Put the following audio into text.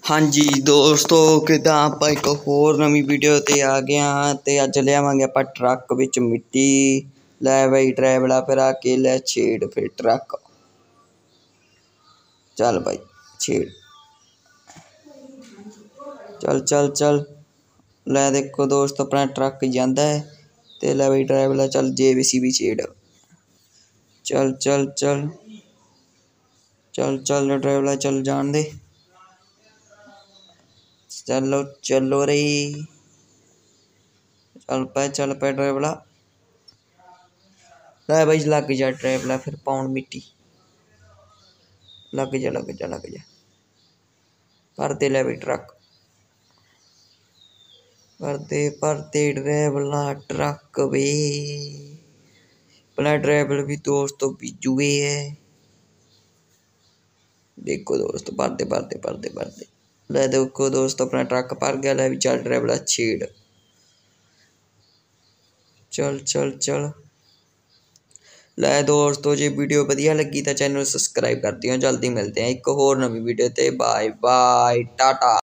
हाँ जी दोस्तों किदा आप एक होर नवी वीडियो ते आ गए हाँ ते अज लियावांगे आपां ट्रक विच मिट्टी। लै बई ड्राइवरा फिर आके लै छेड़ फिर ट्रक। चल भाई छेड़। चल चल चल लै देखो दोस्त अपना ट्रक जांदा है ते लै बई ड्राइवरा चल JCB छेड़। चल चल चल चल चल ड्राइवरा चल जान दे। चलो चलो रे चल पे ड्राइवरा। लै भाई लग जा ड्राइवरा फिर पाउन मिट्टी। लग जा लग जा लग जा भर दे लै भाई ट्रक। भर दे ड्राइवरा ट्रक वे अपना ड्राइवर भी दोस्तों बिजुए है। देखो दोस्त भर दे लै देखो दोस्त अपना ट्रक भर गया। लै भी चल ड्राइवरा छेड़। चल चल चल लै दोस्तों जे वीडियो वधिया लगी तो चैनल सबसक्राइब कर दियो। जल्दी मिलते हैं एक होर नवी वीडियो ते। Bye bye Tata.